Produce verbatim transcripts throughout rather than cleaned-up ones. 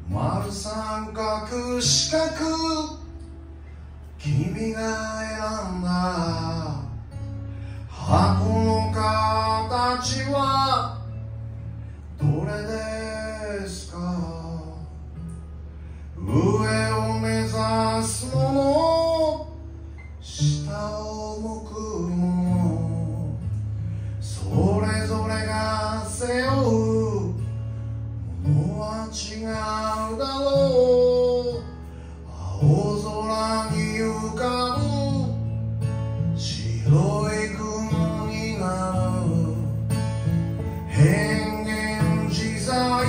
丸三角四角君が選んだ箱の形はどれですか？上を目指すもの、下を向くもの、それぞれが背負うものは違うだろう。青空に浮かぶ白い雲になる変幻自在、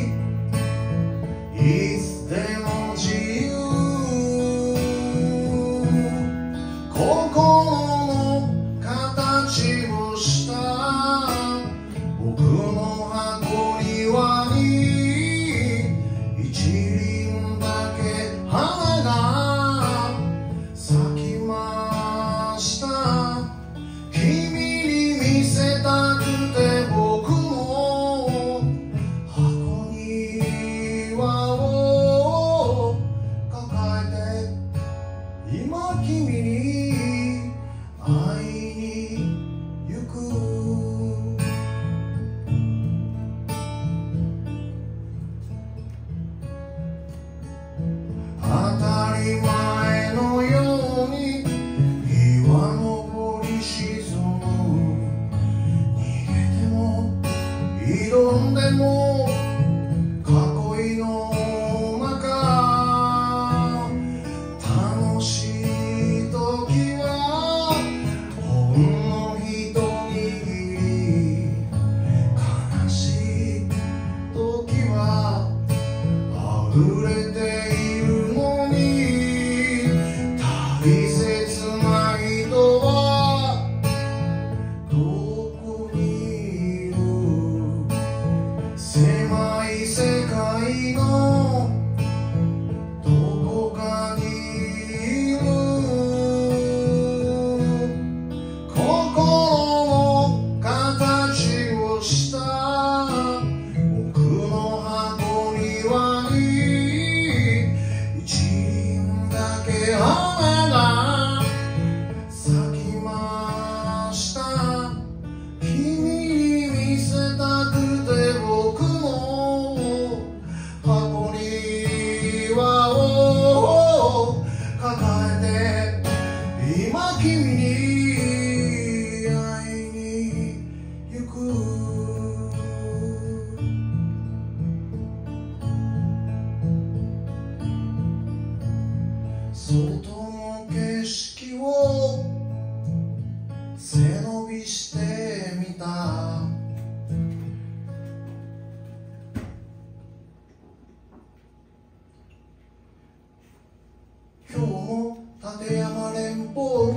いつでも自由。心の形をした僕の箱庭に一輪だけ花が咲きました。君に見せたくて僕の箱庭を抱えて今君に会いに行く。当たり前のように日は昇り沈む。逃げても挑んでも囲いの中、楽しい時はほんのひと握り、悲しい時は溢れているのに、大切な人はどこにいる？狭い世界のどこかにいる。心の形をした僕の箱庭に一輪だけ花が咲きました。君に見せたくて僕の箱庭を抱えて今君に会いに行く。外の景色を背伸びしてみた。今日も立山連峰